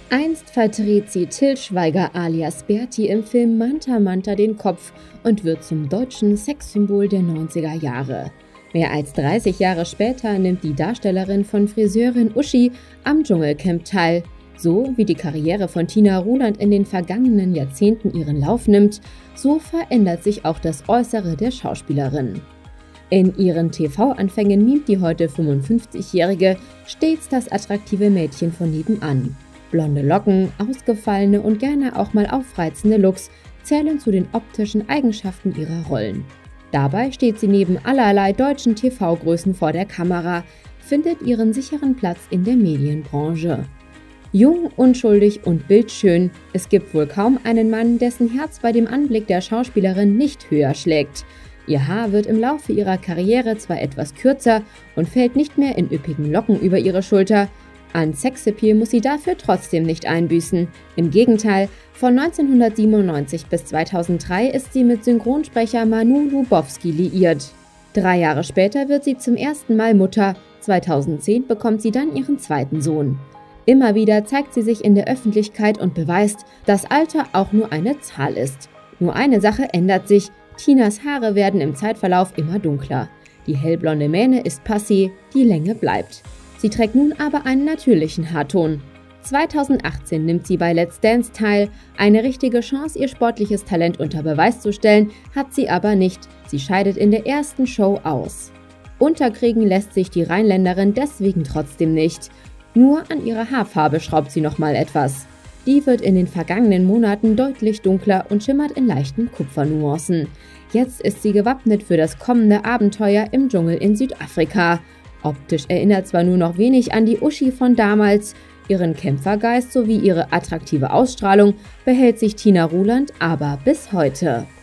Einst verdreht sie Til Schweiger alias Berti im Film Manta Manta den Kopf und wird zum deutschen Sexsymbol der 90er Jahre. Mehr als 30 Jahre später nimmt die Darstellerin von Friseurin Uschi am Dschungelcamp teil. So wie die Karriere von Tina Ruland in den vergangenen Jahrzehnten ihren Lauf nimmt, so verändert sich auch das Äußere der Schauspielerin. In ihren TV-Anfängen mimt die heute 55-Jährige stets das attraktive Mädchen von nebenan. Blonde Locken, ausgefallene und gerne auch mal aufreizende Looks zählen zu den optischen Eigenschaften ihrer Rollen. Dabei steht sie neben allerlei deutschen TV-Größen vor der Kamera, findet ihren sicheren Platz in der Medienbranche. Jung, unschuldig und bildschön, es gibt wohl kaum einen Mann, dessen Herz bei dem Anblick der Schauspielerin nicht höher schlägt. Ihr Haar wird im Laufe ihrer Karriere zwar etwas kürzer und fällt nicht mehr in üppigen Locken über ihre Schulter, an Sexappeal muss sie dafür trotzdem nicht einbüßen. Im Gegenteil, von 1997 bis 2003 ist sie mit Synchronsprecher Manu Lubowski liiert. 3 Jahre später wird sie zum ersten Mal Mutter, 2010 bekommt sie dann ihren zweiten Sohn. Immer wieder zeigt sie sich in der Öffentlichkeit und beweist, dass Alter auch nur eine Zahl ist. Nur eine Sache ändert sich, Tinas Haare werden im Zeitverlauf immer dunkler. Die hellblonde Mähne ist passé, die Länge bleibt. Sie trägt nun aber einen natürlichen Haarton. 2018 nimmt sie bei Let's Dance teil. Eine richtige Chance, ihr sportliches Talent unter Beweis zu stellen, hat sie aber nicht. Sie scheidet in der ersten Show aus. Unterkriegen lässt sich die Rheinländerin deswegen trotzdem nicht. Nur an ihrer Haarfarbe schraubt sie nochmal etwas. Die wird in den vergangenen Monaten deutlich dunkler und schimmert in leichten Kupfernuancen. Jetzt ist sie gewappnet für das kommende Abenteuer im Dschungel in Südafrika. Optisch erinnert zwar nur noch wenig an die Uschi von damals, ihren Kämpfergeist sowie ihre attraktive Ausstrahlung behält sich Tina Ruland aber bis heute.